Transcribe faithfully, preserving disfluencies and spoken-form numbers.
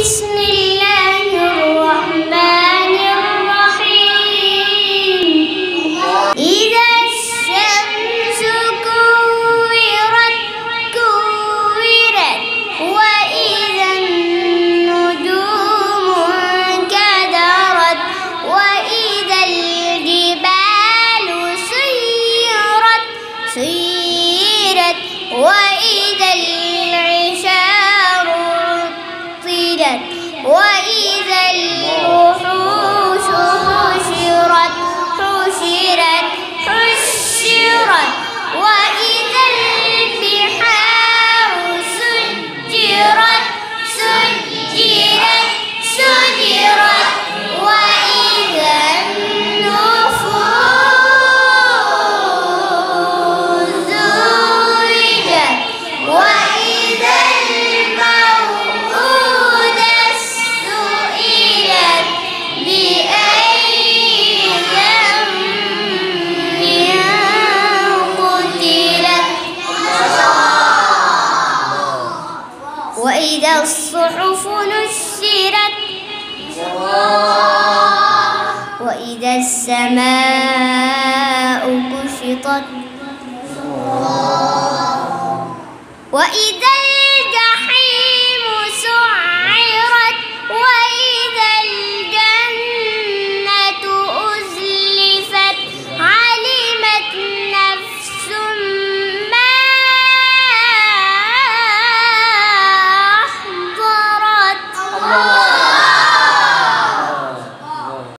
بسم الله الرحمن الرحيم. إذا الشمس كورت كورت وإذا النجوم انكدرت وإذا الجبال سيرت سيرت وإذا العشار عطلت وإذا الوحوش حشرت حشرت حشرت وإذا البحار سجرت سجرت سجرت وإذا النفوس زوجت وإذا الموءودة سئلت بأي ذنب قتلت وإذا الصحف نشرت وإذا السماء كشطت